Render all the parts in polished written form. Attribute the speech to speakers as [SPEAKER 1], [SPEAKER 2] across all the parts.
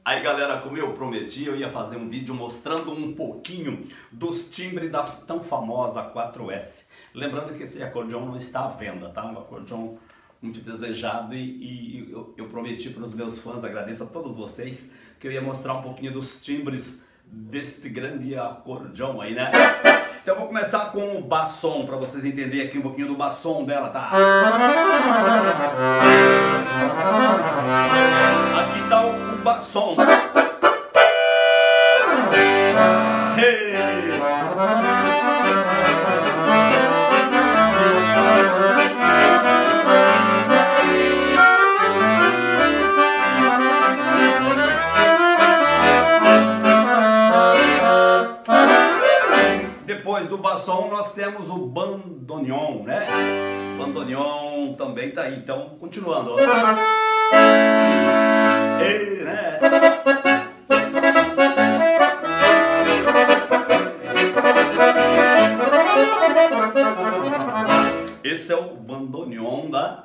[SPEAKER 1] Aí galera, como eu prometi, eu ia fazer um vídeo mostrando um pouquinho dos timbres da tão famosa 4S. Lembrando que esse acordeão não está à venda, tá? Um acordeão muito desejado e eu prometi para os meus fãs, agradeço a todos vocês, que eu ia mostrar um pouquinho dos timbres deste grande acordeão aí, né? Então eu vou começar com o bassom, para vocês entenderem aqui um pouquinho do bassom dela, tá? Aqui tá o bassom. Hey! Depois do bassom nós temos o bandoneon, né? Bandoneon também tá aí, então continuando. Ei, né? Esse é o bandoneon da...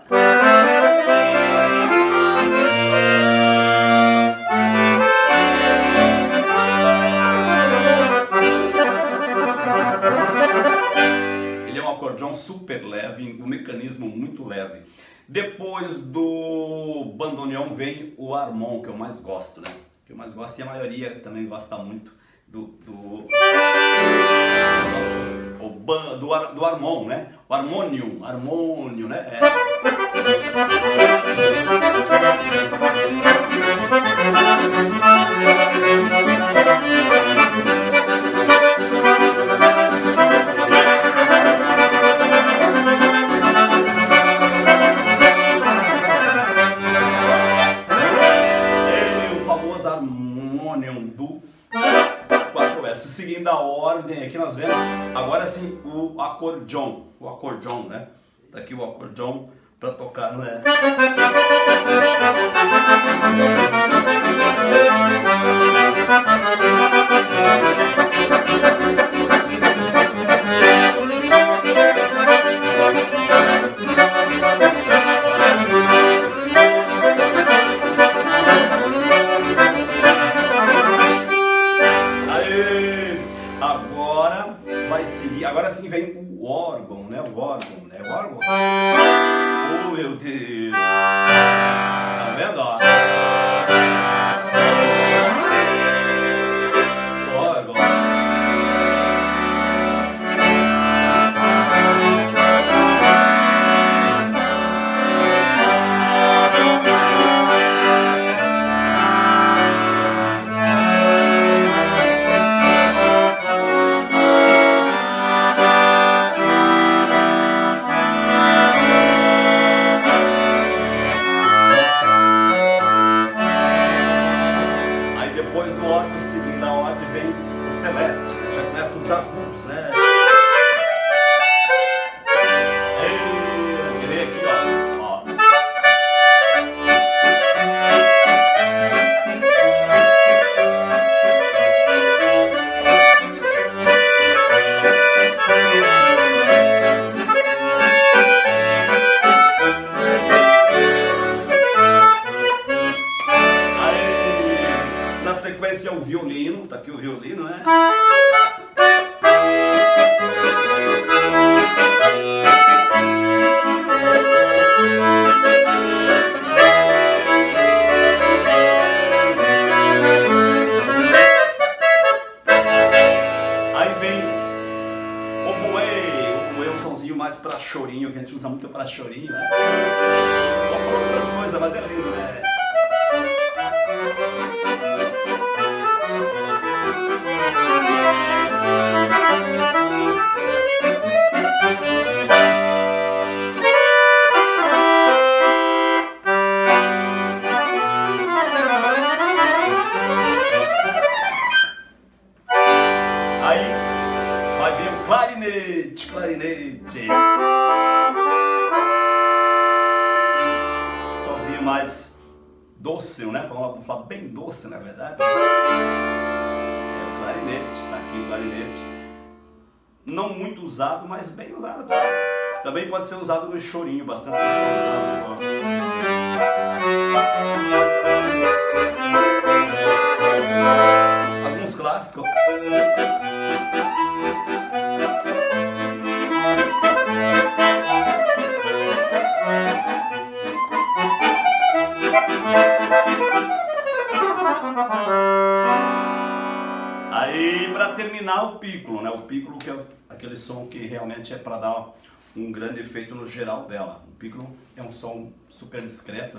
[SPEAKER 1] Ele é um acordeão super leve, um mecanismo muito leve. Depois do bandoneon vem o harmon, que eu mais gosto, né? Que eu mais gosto e a maioria também gosta muito do harmon, né? O harmônio, né? Harmonium do 4S. Seguindo a ordem aqui nós vemos agora sim o acordeon, né? Tá aqui o acordeon para tocar, né? Agora vai seguir, agora sim vem o órgão, né? O órgão. Oh meu Deus! Tá vendo, ó? O órgão. Depois do órgão, seguindo a ordem, vem o celeste, né? Já começa os agudos, né? Eu queria aqui, ó. Na sequência é o violino, tá aqui o violino, né? Aí vem o oboé, é um somzinho mais pra chorinho, que a gente usa muito pra chorinho, né? Ou pra outras coisas, mas é lindo, né? Aí vai vir o clarinete. Somzinho mais doce, né? Vamos falar bem doce, na verdade. É o clarinete, tá aqui o clarinete. Não muito usado, mas bem usado, tá? Também pode ser usado no chorinho, bastante usado. para terminar o pícolo, né? O pícolo que é aquele som que realmente é para dar um grande efeito no geral dela. O pícolo é um som super discreto, né?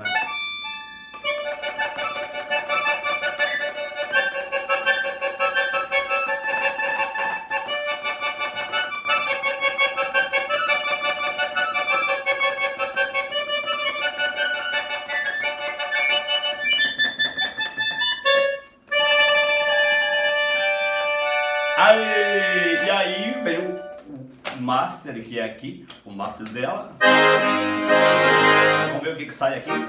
[SPEAKER 1] E aí vem o master, que é aqui, o master dela. Vamos ver o que sai aqui.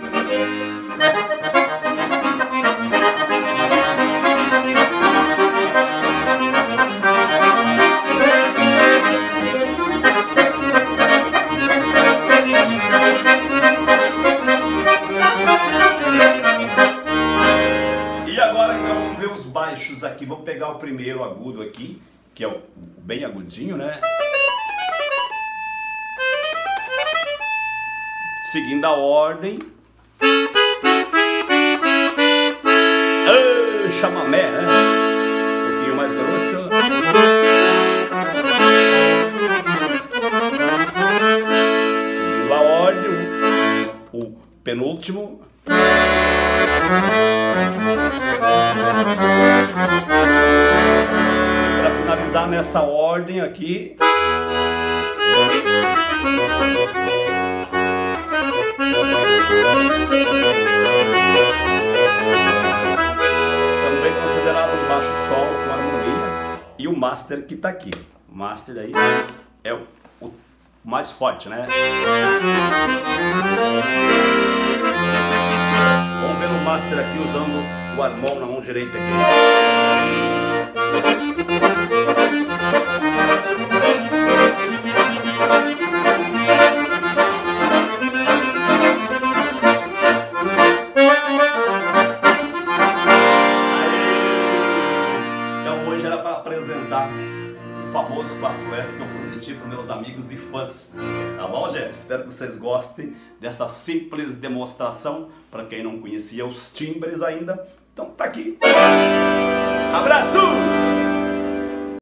[SPEAKER 1] E agora então vamos ver os baixos aqui. Vou pegar o primeiro agudo aqui, que é o bem agudinho, né? Seguindo a ordem. Chamamé, né? Um pouquinho mais grosso. Seguindo a ordem, o penúltimo. Para finalizar nessa ordem aqui. Também considerado um baixo solo com harmonia. E o master que tá aqui. O master aí é o mais forte, né? Vamos ver o master aqui usando o harmon na mão direita aqui. Então hoje era para apresentar o famoso 4S que eu prometi para meus amigos e fãs. Tá bom, gente? Espero que vocês gostem dessa simples demonstração. Para quem não conhecia os timbres ainda, então tá aqui. Abraço!